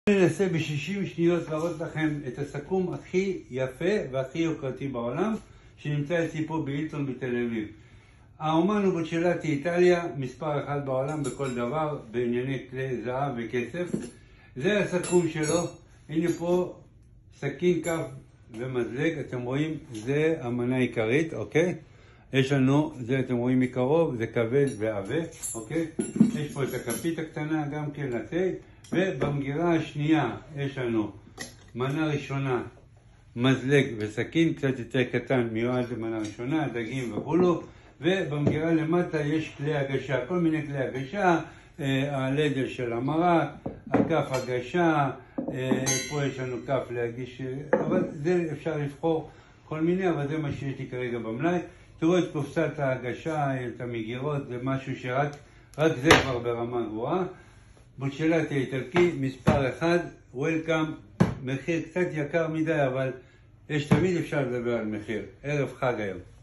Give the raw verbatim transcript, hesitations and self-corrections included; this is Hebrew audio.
אני אנסה ב-שישים שניות להראות לכם את הסכו"ם הכי יפה והכי יוקרתי בעולם, שנמצא אצלי פה בהילטון בתל אביב. האומן הוא בוצ'לטי איטליה, מספר אחד בעולם בכל דבר, בענייני כלי זהב וכסף. זה הסכו"ם שלו. הנה פה סכין, כף ומזלג, אתם רואים, זה המנה העיקרית, אוקיי? יש לנו, זה אתם רואים מקרוב, זה כבד ועבה, אוקיי? יש פה את הכפית הקטנה, גם כן לתה, ובמגירה השנייה יש לנו מנה ראשונה, מזלג וסכין, קצת יותר קטן, מיועד למנה ראשונה, דגים וכולו, ובמגירה למטה יש כלי הגשה, כל מיני כלי הגשה, הלדל של המרק, הכף הגשה, פה יש לנו כף להגיש, אבל זה אפשר לבחור כל מיני, אבל זה מה שיש לי כרגע במלאי. תראו את קופסת ההגשה, את המגירות, זה משהו שרק רק זה כבר ברמה גבוהה. בוצ'לטי איטלקי, מספר אחד, וולקאם, מחיר קצת יקר מדי, אבל יש תמיד אפשר לדבר על מחיר. ערב חג היום.